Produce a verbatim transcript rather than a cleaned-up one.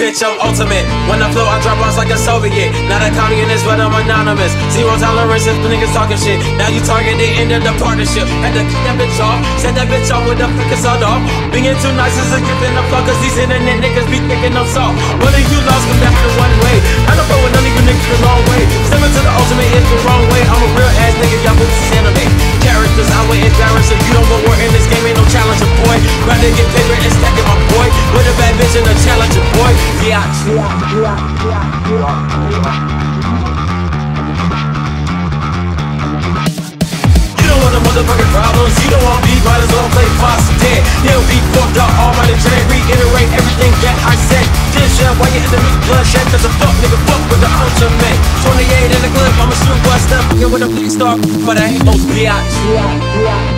bitch, I'm ultimate. When I flow, I drop bombs like a Soviet. Not a communist, but I'm anonymous. Zero tolerance if niggas talking shit. Now you target the end of the partnership. Had to kick that bitch off, set that bitch off with the fucking sawed off. Being too nice is a gift in the fuck, cause these internet niggas be thinking I'm soft. One of you lost, come back the one way. I don't know what none of you niggas the long way. Stepping to the ultimate is the wrong way. I'm a real ass nigga, y'all bitches anime. Characters, I would embarrass her. You don't know war in this game, ain't no challenger, boy. Rather get paper and stack it, my boy. With a bad bitch and a challenger, boy. Yeah. You don't want the motherfucking problems. You don't want beef, might as well play boss dead. He'll be fucked up, almighty train. Reiterate everything that I said. Just share why you in the meat bloodshed. Cause a fuck nigga fuck with the ultimate. twenty-eight in the clip, I'm a super buster. Fucking with a big star, but I ain't no bitch.